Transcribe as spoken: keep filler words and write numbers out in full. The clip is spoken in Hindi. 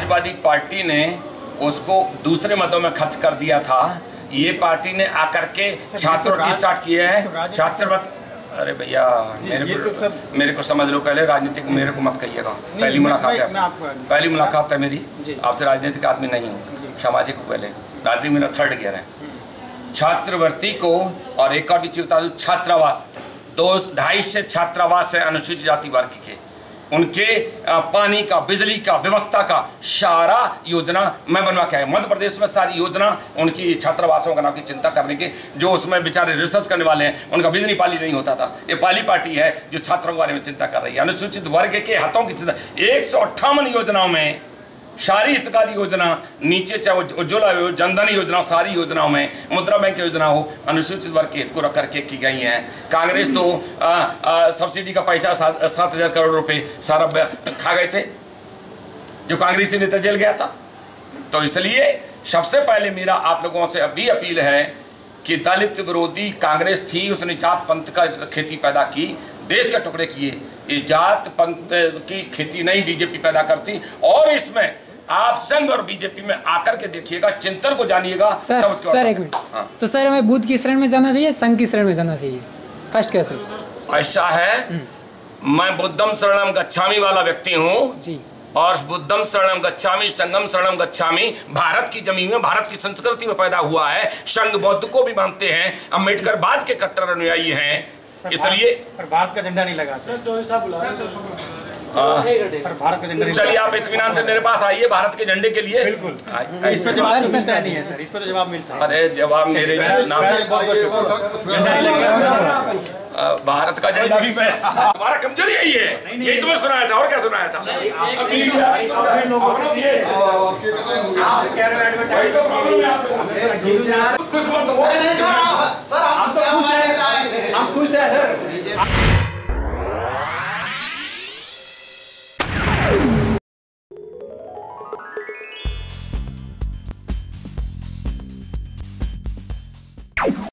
समाजवादी पार्टी ने उसको दूसरे मदों में खर्च कर दिया था। ये पार्टी ने आकर के छात्रवृत्ति स्टार्ट किए है। छात्रवृत्ति, अरे भैया मेरे को तो मेरे को समझ लो, पहले राजनीतिक मेरे को मत कहिएगा। पहली मुलाकात है, पहली मुलाकात है मेरी आपसे, राजनीतिक आदमी नहीं हूँ, सामाजिक को पहले। राजनीतिक मेरा थर्ड गियर है। छात्रवृत्ति को और एक और भी चीज बता दूं, छात्रावास, दो ढाई से छात्रावास है अनुसूचित जाति वर्ग के, उनके पानी का, बिजली का, व्यवस्था का सारा योजना मैं बनवा के आया। मध्य प्रदेश में सारी योजना उनकी छात्रावासों का नाम की चिंता करने की, जो उसमें बेचारे रिसर्च करने वाले हैं, उनका बिजली पाली नहीं होता था। ये पाली पार्टी है जो छात्रों के बारे में चिंता कर रही है, अनुसूचित वर्ग के हितों की चिंता। एक सौ अट्ठावन योजनाओं में सारी हितकारी योजना नीचे, चाहे उज्ज्वला हो, जनधन योजना, सारी योजनाओं में, मुद्रा बैंक की योजना हो, अनुसूचित वर्ग के हित को रख करके की गई हैं। कांग्रेस तो आ, आ, सब्सिडी का पैसा सात सात हजार करोड़ रुपए सारा खा गए थे, जो कांग्रेसी नेता जेल गया था। तो इसलिए सबसे पहले मेरा आप लोगों से अभी अपील है कि दलित विरोधी कांग्रेस थी, उसने जात पंथ का खेती पैदा की, देश के टुकड़े किए। ये जात पंथ की खेती नहीं बीजेपी पैदा करती। और इसमें आप संघ और बीजेपी में आकर के देखिएगा, चिंतन को जानिएगा। सर, तब सर एक मिनट। हाँ। तो सर हमें बुद्ध की शरण में जाना चाहिए, संघ की शरण में जाना चाहिए? फर्स्ट कैसे? ऐसा है, मैं बुद्धम शरणम गच्छामि वाला व्यक्ति हूँ जी, और बुद्धम शरणम गच्छामि, संगम शरणम गच्छामि भारत की जमीन में, भारत की संस्कृति में पैदा हुआ है। संघ बौद्ध को भी मानते हैं, अम्बेडकर बाद के कट्टर अनुयायी हैं, इसलिए। पर भारत का झंडा नहीं लगा सर। पर भारत का झंडा। चलिए आप इत्मीनान से मेरे पास आइए भारत के झंडे के लिए। बिल्कुल, इस पर जवाब मिलता नहीं है सर, इस पर तो जवाब मिलता है। अरे जवाब मेरे नाम, भारत का झंडा भी मैं, हमारा कमजोरी यही है, यही तुम्हें सुनाया था। और क्या सुनाया था? खुश मत हो।